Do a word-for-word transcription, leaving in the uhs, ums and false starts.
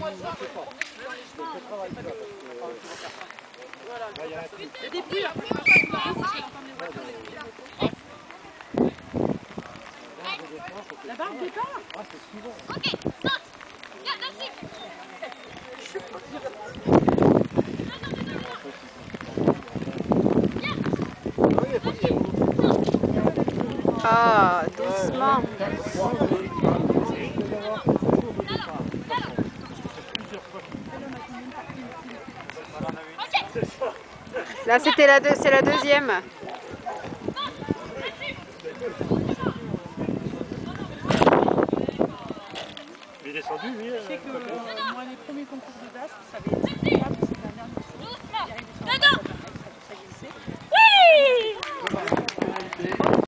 des pluies, après, la barre de départ. Ok, saute. Viens, merci. Ah, doucement. Là, c'était la, deux, c'est la deuxième. Il est descendu, lui. Je sais que euh, moi, les premiers concours de basque, ça avait été